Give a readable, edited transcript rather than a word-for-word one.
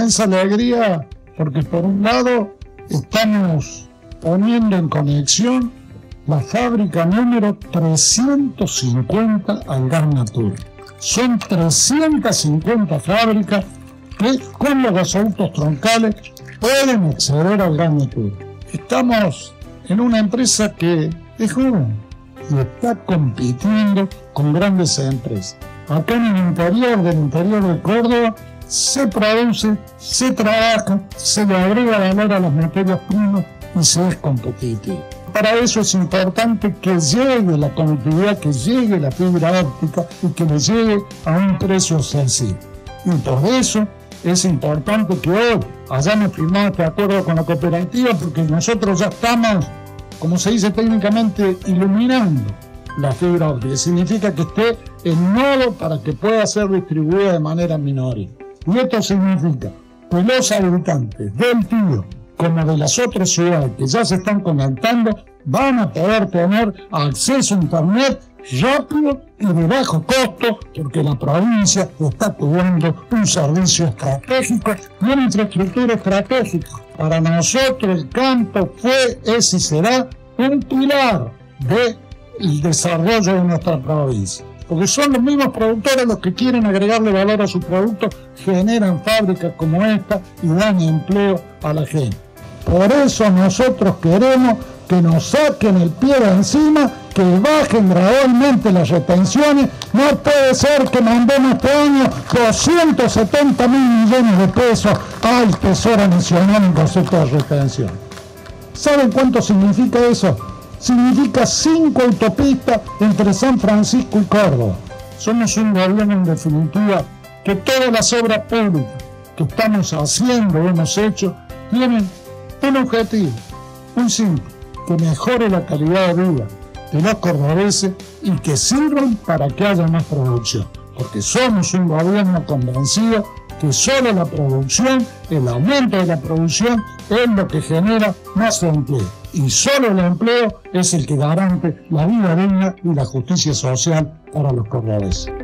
inmensa alegría porque por un lado estamos poniendo en conexión la fábrica número 350 al gas natural. Son 350 fábricas que con los gasoductos troncales pueden acceder al gas natural. Estamos en una empresa que es joven y está compitiendo con grandes empresas. Acá en el interior de Córdoba se produce, se trabaja, se le agrega valor a las materias primas y se es competitivo. Para eso es importante que llegue la conectividad, que llegue la fibra óptica y que le llegue a un precio sensible. Y por eso es importante que hoy hayamos firmado este acuerdo con la cooperativa, porque nosotros ya estamos, como se dice técnicamente, iluminando la fibra óptica. Significa que esté en nodo para que pueda ser distribuida de manera minoritaria. Y esto significa que los habitantes del Tío, como de las otras ciudades que ya se están conectando, van a poder tener acceso a Internet rápido y de bajo costo, porque la provincia está cubriendo un servicio estratégico y una infraestructura estratégica. Para nosotros el campo fue, es y será un pilar del desarrollo de nuestra provincia. Porque son los mismos productores los que quieren agregarle valor a sus productos, generan fábricas como esta y dan empleo a la gente. Por eso nosotros queremos que nos saquen el pie de encima, que bajen gradualmente las retenciones. No puede ser que mandemos este año 270.000 millones de pesos al Tesoro Nacional en concepto de retención. ¿Saben cuánto significa eso? Significa 5 autopistas entre San Francisco y Córdoba. Somos un gobierno, en definitiva, que todas las obras públicas que estamos haciendo, hemos hecho, tienen un objetivo, un simple: que mejore la calidad de vida de los cordobeses y que sirvan para que haya más producción. Porque somos un gobierno convencido que solo la producción, el aumento de la producción, es lo que genera más empleo. Y solo el empleo es el que garante la vida digna y la justicia social para los cordobeses.